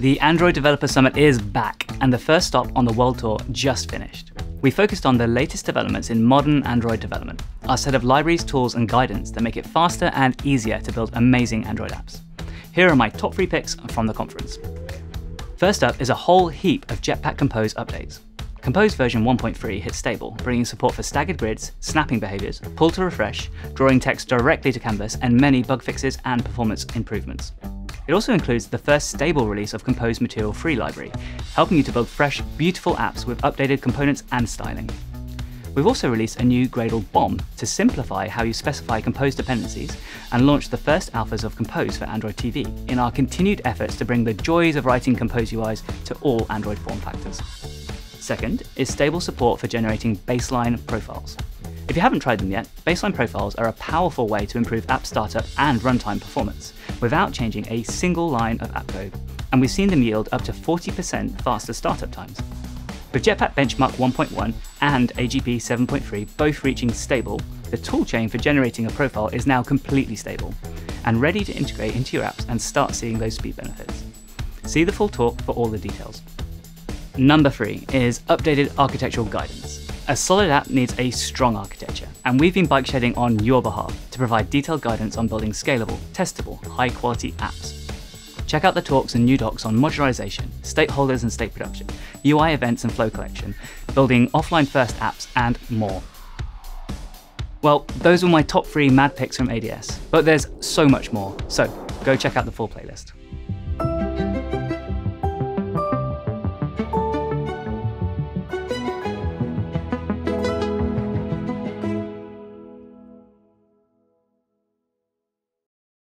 The Android Developer Summit is back, and the first stop on the World Tour just finished. We focused on the latest developments in modern Android development, our set of libraries, tools, and guidance that make it faster and easier to build amazing Android apps. Here are my top 3 picks from the conference. First up is a whole heap of Jetpack Compose updates. Compose version 1.3 hit stable, bringing support for staggered grids, snapping behaviors, pull to refresh, drawing text directly to canvas, and many bug fixes and performance improvements. It also includes the first stable release of Compose Material Free library, helping you to build fresh, beautiful apps with updated components and styling. We've also released a new Gradle BOM to simplify how you specify Compose dependencies and launched the first alphas of Compose for Android TV in our continued efforts to bring the joys of writing Compose UIs to all Android form factors. Second is stable support for generating baseline profiles. If you haven't tried them yet, baseline profiles are a powerful way to improve app startup and runtime performance without changing a single line of app code, and we've seen them yield up to 40% faster startup times. With Jetpack Benchmark 1.1 and AGP 7.3 both reaching stable, the toolchain for generating a profile is now completely stable and ready to integrate into your apps and start seeing those speed benefits. See the full talk for all the details. Number 3 is updated architectural guidance. A solid app needs a strong architecture, and we've been bike shedding on your behalf to provide detailed guidance on building scalable, testable, high-quality apps. Check out the talks and new docs on modularization, stakeholders and state production, UI events and flow collection, building offline-first apps, and more. Well, those were my top 3 mad picks from ADS, but there's so much more, so go check out the full playlist.